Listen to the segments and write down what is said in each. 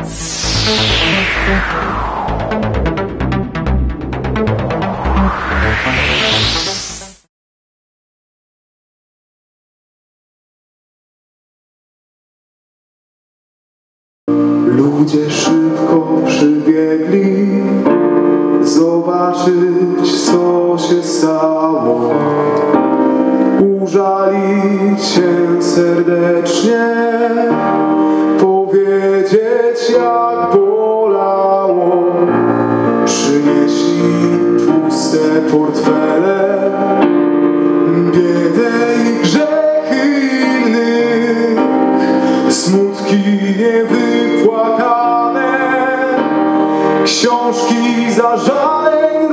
Ludzie szybko przybiegli zobaczyć, co się stało, użalić się serdecznie, powiedzieć, jak bolało. Przynieśli puste portfele, biedę i grzechy innych, smutki niewypłakane, książki zażaleń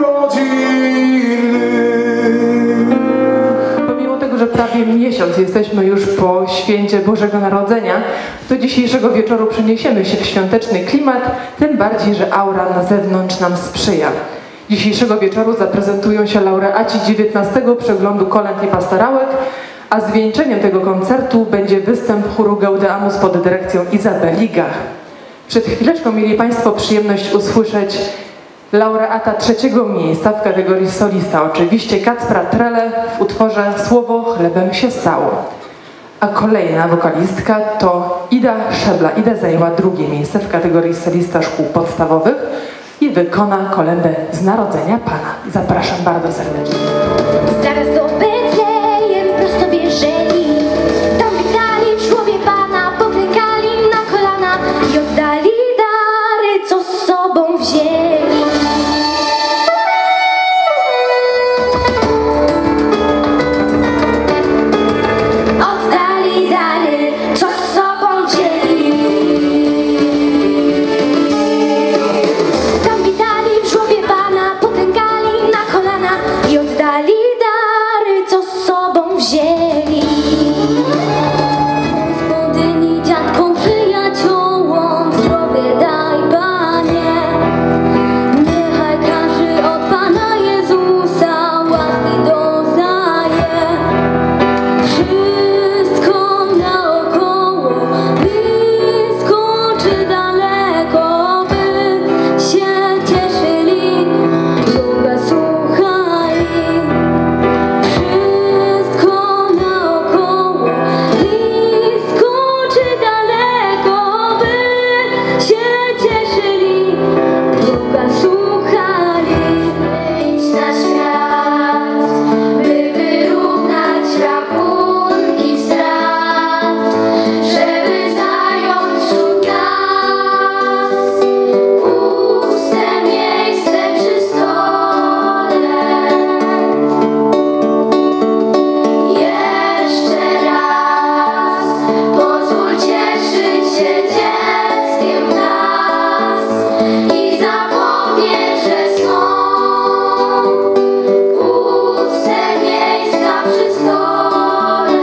rodzinnych. Pomimo tego, że prawie miesiąc jesteśmy już po święcie Bożego Narodzenia, do dzisiejszego wieczoru przeniesiemy się w świąteczny klimat, tym bardziej, że aura na zewnątrz nam sprzyja. Dzisiejszego wieczoru zaprezentują się laureaci 19. przeglądu kolęd i pastorałek, a zwieńczeniem tego koncertu będzie występ chóru Gaudeamus pod dyrekcją Izabeli Gach. Przed chwileczką mieli Państwo przyjemność usłyszeć laureata 3. miejsca w kategorii solista, oczywiście Kacpra Trele w utworze Słowo chlebem się stało. A kolejna wokalistka to Ida Szebla. Ida zajęła 2. miejsce w kategorii solista szkół podstawowych i wykona kolędę z Narodzenia Pana. Zapraszam bardzo serdecznie. Zaraz do Betlejem prosto bieżeli, tam witali w żłobie Pana, poklękali na kolana i oddali dary, co z sobą wzięli. Oddali dary, co z sobą wzięli. Tam witali w żłobie Pana, poklękali na kolana i oddali dary, co z sobą wzięli. Gospodyni, dziadkom, przyjaciołom zdrowie daj, Panie. Niechaj każdy od Pana Jezusa łaski doznaje. Wszystko naokoło, blisko czy daleko, by się cieszyli, Boga słuchali. Wszystko naokoło, blisko czy daleko, by się cieszyli, Boga słuchali. Idź na świat, by wyrównać rachunki strat, żeby zająć wśród nas puste miejsce przy stole. Jeszcze raz pozwól cieszyć się dzieckiem w nas i zapomnieć, że są puste miejsca przy stole.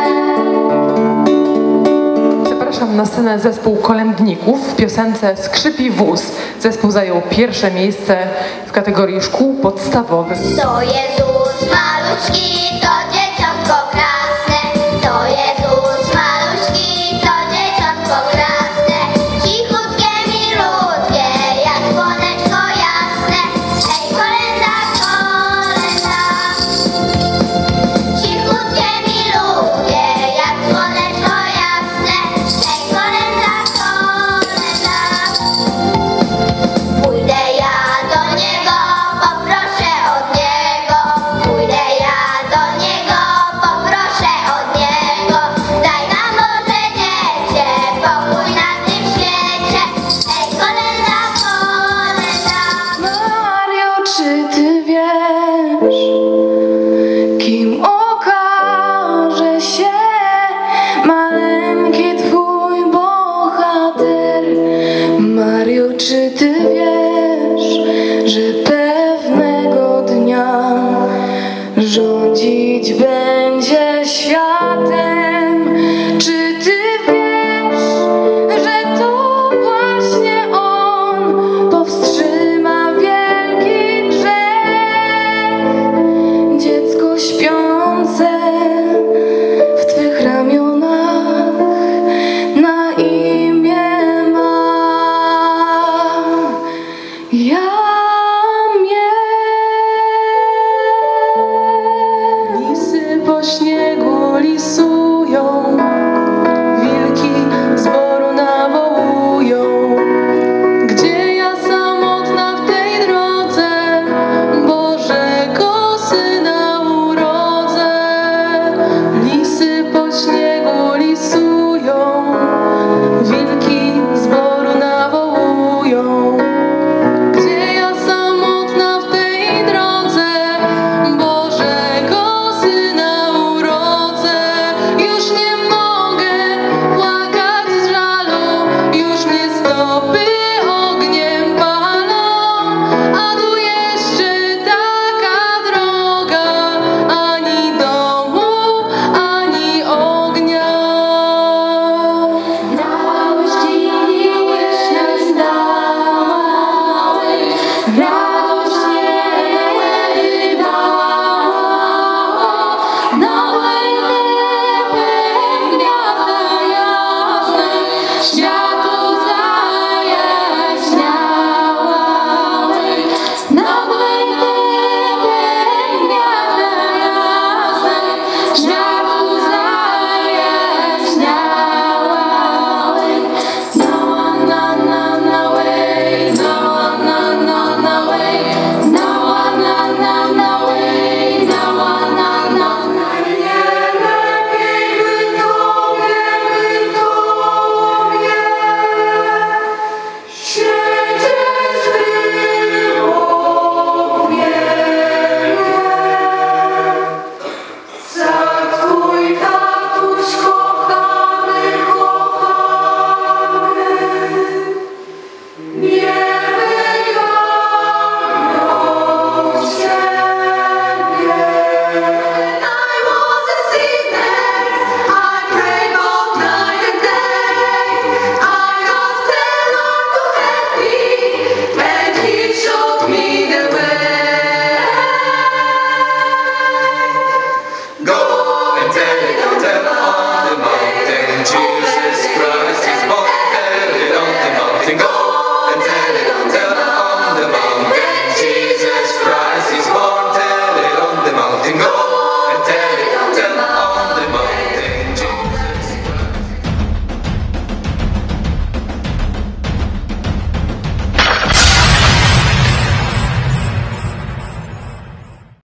Zapraszam na scenę zespół kolędników w piosence Skrzypi wóz. Zespół zajął 1. miejsce w kategorii szkół podstawowych. To Jezus maluczki, to